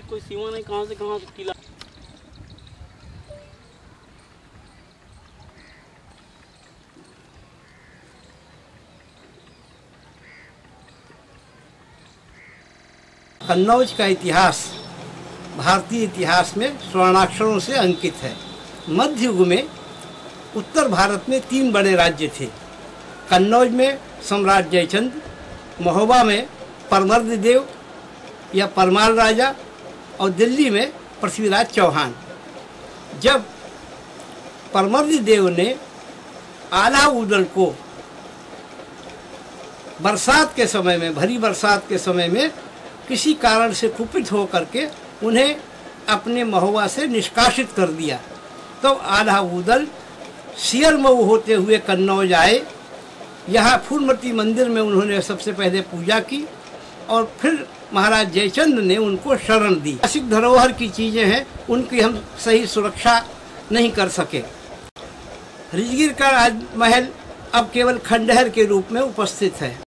कोई सीमा नहीं, कहाँ से किला। कन्नौज का इतिहास भारतीय इतिहास में स्वर्णाक्षरों से अंकित है। मध्य युग में उत्तर भारत में 3 बड़े राज्य थे। कन्नौज में सम्राट जयचंद, महोबा में परमर्द देव या परमाल राजा और दिल्ली में पृथ्वीराज चौहान। जब परमर्द देव ने आलाउदल को बरसात के समय में, भरी बरसात के समय में किसी कारण से कुपित होकर के उन्हें अपने महोबा से निष्कासित कर दिया, तो आलाउदल सियरमऊ होते हुए कन्नौज आए। यहाँ फूलमती मंदिर में उन्होंने सबसे पहले पूजा की और फिर महाराज जयचंद ने उनको शरण दी। ऐतिहासिक धरोहर की चीज़ें हैं, उनकी हम सही सुरक्षा नहीं कर सके। राजगीर का राजमहल अब केवल खंडहर के रूप में उपस्थित है।